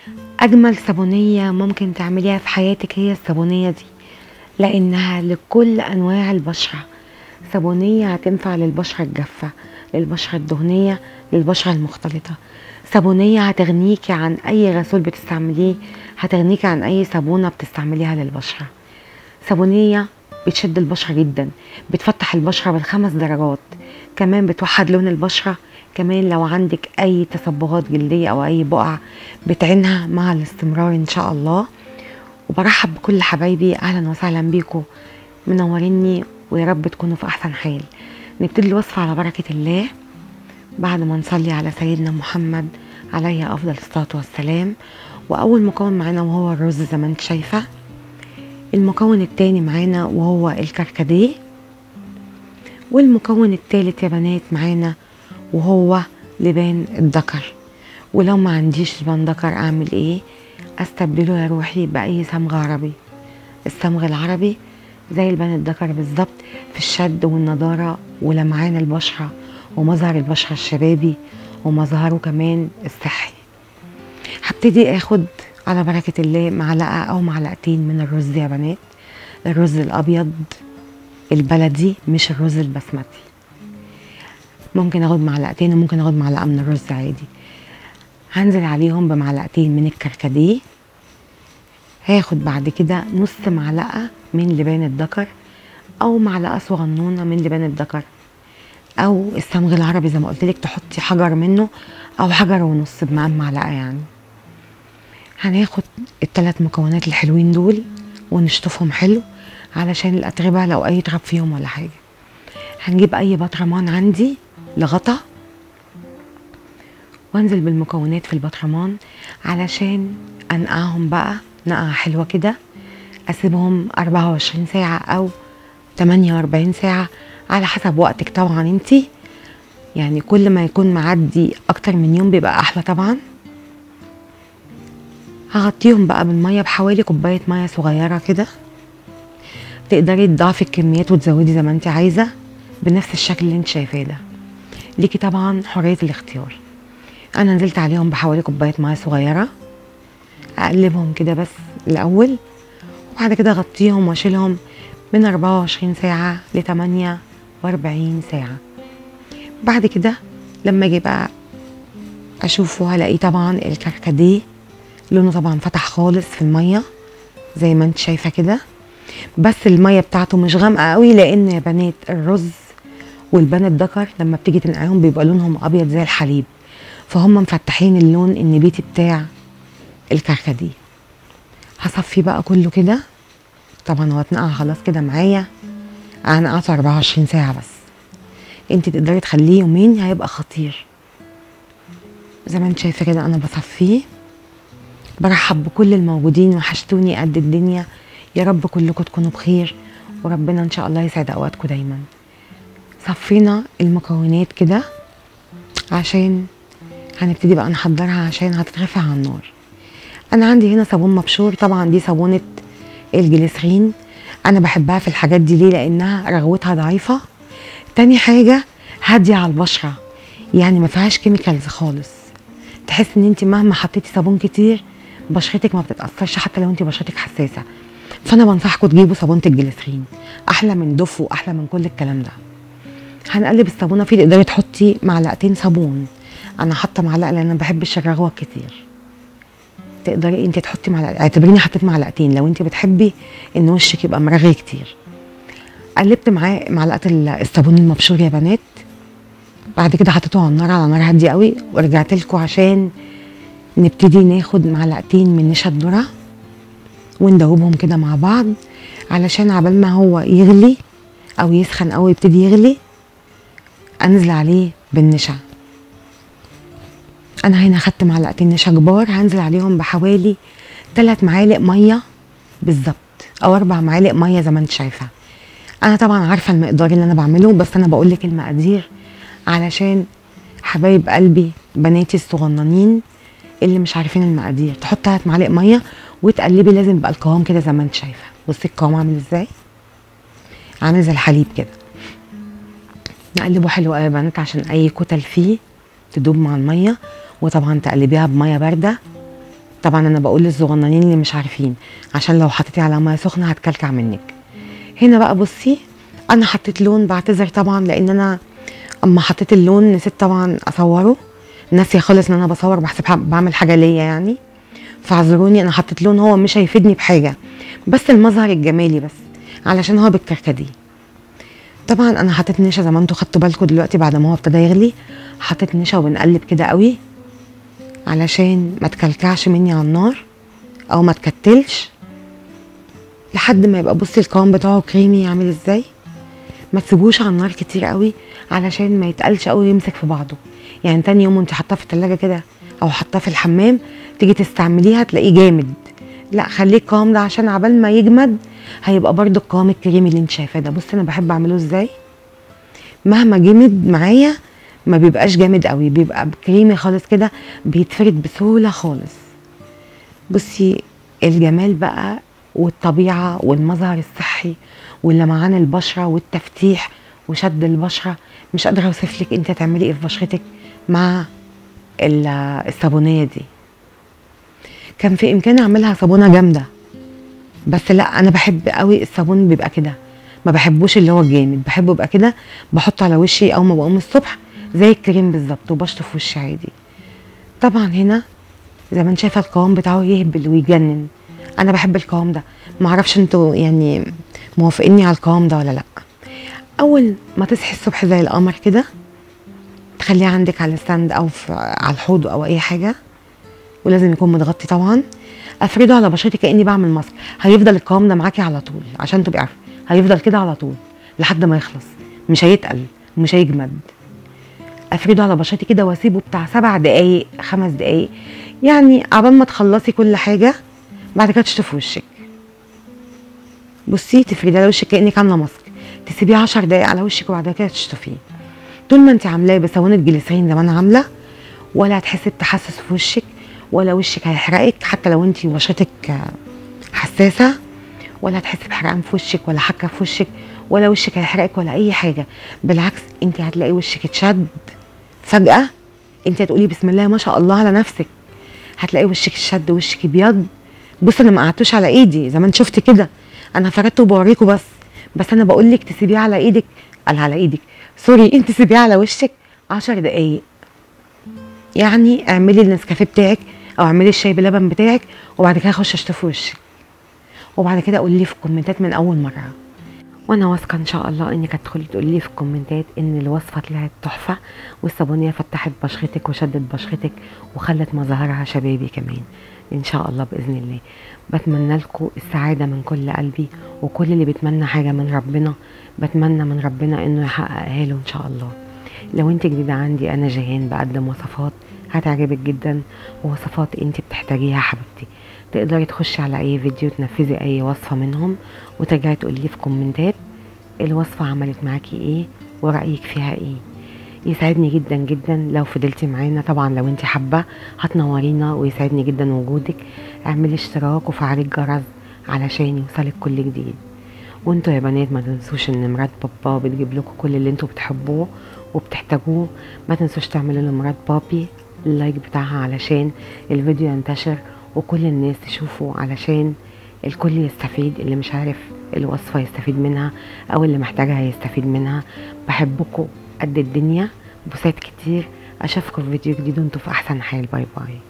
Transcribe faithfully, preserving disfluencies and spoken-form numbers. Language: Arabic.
اجمل صابونيه ممكن تعمليها في حياتك هي الصابونيه دي، لانها لكل انواع البشره. صابونيه هتنفع للبشره الجافه، للبشره الدهنيه، للبشره المختلطه. صابونيه هتغنيكي عن اي غسول بتستعمليه، هتغنيكي عن اي صابونه بتستعمليها للبشره. صابونيه بتشد البشره جدا، بتفتح البشره بالخمس درجات، كمان بتوحد لون البشره، كمان لو عندك اي تصبغات جلديه او اي بقع بتعينها مع الاستمرار ان شاء الله. وبرحب بكل حبايبي، اهلا وسهلا بيكم، منوريني ويا رب تكونوا في احسن حال. نبتدي الوصفه على بركه الله بعد ما نصلي على سيدنا محمد عليه افضل الصلاه والسلام. واول مكون معانا وهو الرز زي ما انت شايفه. المكون التاني معانا وهو الكركديه. والمكون التالت يا بنات معانا وهو لبان الذكر. ولو ما عنديش لبان ذكر اعمل ايه؟ استبدله يا روحي باي صمغ عربي. الصمغ العربي زي لبان الذكر بالظبط في الشد والنضاره ولمعان البشره ومظهر البشره الشبابي ومظهره كمان الصحي. هبتدي اخد على بركه الله معلقه او معلقتين من الرز يا بنات، الرز الابيض البلدي مش الرز البسمتي. ممكن اخد معلقتين وممكن اخد معلقه من الرز عادي. هنزل عليهم بمعلقتين من الكركديه. هاخد بعد كده نص معلقه من لبان الذكر او معلقه صغنونه من لبان الذكر او الصمغ العربي زي ما قلت لك، تحطي حجر منه او حجر ونص بمقام معلقه يعني. هناخد الثلاث مكونات الحلوين دول ونشطفهم حلو علشان الاتربه لو اي تراب فيهم ولا حاجه. هنجيب اي بطرمان عندي لغطا وانزل بالمكونات في البطرمان علشان انقعهم بقى نقعه حلوه كده. اسيبهم اربعة وعشرين ساعه او تمانية واربعين ساعه على حسب وقتك طبعا انتي، يعني كل ما يكون معدي اكتر من يوم بيبقى احلى طبعا. هغطيهم بقى بالميه بحوالي كوبايه ميه صغيره كده. تقدري تضاعفي الكميات وتزودي زي ما انت عايزه بنفس الشكل اللي انت شايفاه ده، ليكي طبعا حريه الاختيار. انا نزلت عليهم بحوالي كوبايه ميه صغيره. اقلبهم كده بس الاول وبعد كده اغطيهم واشيلهم من اربعة وعشرين ساعه ل تمانية واربعين ساعه. بعد كده لما اجي بقى اشوفه هلاقيه طبعا الكركديه لونه طبعا فتح خالص في الميه زي ما انت شايفه كده، بس الميه بتاعته مش غامقه قوي لان يا بنات الرز واللبان الذكر لما بتيجي تنقعيهم بيبقى لونهم ابيض زي الحليب، فهم مفتحين اللون النبيتي بتاع الكركديه. هصفي بقى كله كده. طبعا هو اتنقع خلاص كده معايا، انا نقعته اربعة وعشرين ساعه بس. انت تقدري تخليه يومين هيبقى خطير. زي ما انت شايفه كده انا بصفيه. برحب بكل الموجودين، وحشتوني قد الدنيا. يا رب كلكم تكونوا بخير وربنا ان شاء الله يسعد اوقاتكم دايما. صفينا المكونات كده عشان هنبتدي بقى نحضرها عشان هتترفع على النار. انا عندي هنا صابون مبشور، طبعا دي صابونه الجليسرين. انا بحبها في الحاجات دي ليه؟ لانها رغوتها ضعيفه. تاني حاجه هاديه على البشره، يعني ما فيهاش كيميكالز خالص. تحس ان انت مهما حطيتي صابون كتير بشرتك ما بتتاثرش حتى لو انت بشرتك حساسه. فانا بنصحكم تجيبوا صابونه الجليسرين، احلى من دف واحلى من كل الكلام ده. هنقلب الصابونه فيه. تقدري تحطي معلقتين صابون، انا حاطه معلقه لان انا ما بحبش الرغوه كتير. تقدري انت تحطي معلقه، اعتبريني حطيت معلقتين لو انت بتحبي ان وشك يبقى مرغي كتير. قلبت معاه معلقه الصابون المبشور يا بنات. بعد كده حطيته على النار على نار هاديه قوي، ورجعت لكم عشان نبتدي ناخد معلقتين من نشا الذره وندوبهم كده مع بعض علشان عبال ما هو يغلي او يسخن او يبتدي يغلي انزل عليه بالنشا. انا هنا خدت معلقتين نشا كبار، هنزل عليهم بحوالي ثلاث معالق ميه بالظبط او اربع معالق ميه زي ما انت شايفه. انا طبعا عارفه المقدار اللي انا بعمله، بس انا بقول لك المقادير علشان حبايب قلبي بناتي الصغننين اللي مش عارفين المقادير. تحط ثلاث معالق ميه وتقلبي، لازم يبقى القوام كده زي ما انت شايفه. بصي القوام عامل ازاي، عامل زي الحليب كده. نقلبه حلو قوي يا بنات عشان اي كتل فيه تدوب مع الميه، وطبعا تقلبيها بميه بارده طبعا انا بقول للصغننين اللي مش عارفين عشان لو حطيتي على ميه سخنه هتكلكع منك. هنا بقى بصي انا حطيت لون، بعتذر طبعا لان انا اما حطيت اللون نسيت طبعا اصوره، ناسيه خالص ان انا بصور، بحسب بعمل حاجه ليا يعني، فاعذروني. انا حطيت لون هو مش هيفيدني بحاجه، بس المظهر الجمالي بس علشان هو بالكركديه. طبعا انا حطيت نشا زي ما انتوا خدتوا بالكم دلوقتي بعد ما هو ابتدى يغلي، حطيت نشا وبنقلب كده قوي علشان ما تكلكعش مني على النار او ما تكتلش لحد ما يبقى بصي القوام بتاعه كريمي عامل ازاي. ما تسيبوش على النار كتير قوي علشان ما يتقلش قوي ويمسك في بعضه، يعني تاني يوم وانت حاطاه في التلاجة كده او حاطاه في الحمام تيجي تستعمليها تلاقيه جامد. لا خليه القوام ده عشان عبال ما يجمد هيبقى برده القوام الكريمي اللي انت شايفاه ده. بصي انا بحب اعمله ازاي، مهما جمد معايا ما بيبقاش جامد قوي، بيبقى كريمي خالص كده، بيتفرد بسهوله خالص. بصي الجمال بقى والطبيعه والمظهر الصحي واللمعان البشره والتفتيح وشد البشره، مش قادره اوصف لك انت تعملي ايه في بشرتك مع الصابونيه دي. كان في امكاني اعملها صابونه جامده، بس لا انا بحب قوي الصابون بيبقى كده، ما بحبوش اللي هو الجامد، بحبه يبقى كده بحطه على وشي اول ما بقوم الصبح زي الكريم بالظبط وبشطف وشي عادي. طبعا هنا زي ما انت شايفه القوام بتاعه يهبل ويجنن، انا بحب القوام ده، معرفش انتوا يعني موافقيني على القوام ده ولا لا. اول ما تصحي الصبح زي القمر كده تخليه عندك على الستاند او على الحوض او اي حاجه، ولازم يكون متغطي طبعا. افرده على بشرتي كاني بعمل ماسك، هيفضل القوام ده معاكي على طول عشان تبقي عارفه، هيفضل كده على طول لحد ما يخلص، مش هيتقل ومش هيجمد. افرده على بشرتي كده واسيبه بتاع سبع دقايق خمس دقايق يعني عبال ما تخلصي كل حاجه، بعد كده تشطفي وشك. بصي تفردي على وشك كانك عامله ماسك، تسيبيه عشر دقايق على وشك وبعد كده تشطفيه. طول ما انت عاملاه بصابونه جليسرين زي ما انا عامله ولا هتحسي بتحسس في وشك ولا وشك هيحرقك، حتى لو انت بشرتك حساسه ولا هتحسي بحرقان في وشك ولا حكه في وشك ولا وشك هيحرقك ولا اي حاجه. بالعكس انت هتلاقي وشك اتشد فجاه، انت هتقولي بسم الله ما شاء الله على نفسك، هتلاقي وشك اتشد وشك ابيض. بص انا ما قعدتوش على ايدي زي ما انت شفتي كده، انا فردته وبوريكم بس بس انا بقول لك تسيبيه على ايدك، قال على ايدك سوري، انت سيبيه على وشك عشر دقايق. يعني اعملي النسكافيه بتاعك او اعملي الشاي بلبن بتاعك وبعد كده خش اشطفي وشك، وبعد كده قولي لي في الكومنتات من اول مره، وانا واثقه ان شاء الله انك هتدخلي تقولي لي في الكومنتات ان الوصفه طلعت تحفه والصابونيه فتحت بشرتك وشدت بشرتك وخلت مظهرها شبابي كمان ان شاء الله باذن الله. بتمنى لكم السعاده من كل قلبي، وكل اللي بيتمنى حاجه من ربنا بتمنى من ربنا انه يحققها له ان شاء الله. لو انت جديده عندي انا جيهان بقدم وصفات هتعجبك جدا، ووصفات انت بتحتاجيها حبيبتي. تقدري تخشي على اي فيديو تنفذي اي وصفه منهم وترجعي تقولي لي في كومنتات الوصفه عملت معاكي ايه ورايك فيها ايه. يسعدني جدا جدا لو فضلتي معانا، طبعا لو انت حابه هتنورينا ويسعدني جدا وجودك. اعملي اشتراك وفعلي الجرس علشان يوصلك كل جديد. وانتوا يا بنات ما تنسوش ان مرات بابا بتجيب لكم كل اللي انتوا بتحبوه وبتحتاجوه. ما تنسوش تعملوا لمرات بابي اللايك بتاعها علشان الفيديو ينتشر وكل الناس تشوفه، علشان الكل يستفيد، اللي مش عارف الوصفة يستفيد منها او اللي محتاجها يستفيد منها. بحبكم قد الدنيا، بوسات كتير، اشوفكم في فيديو جديد وانتوا في احسن حال. باي باي.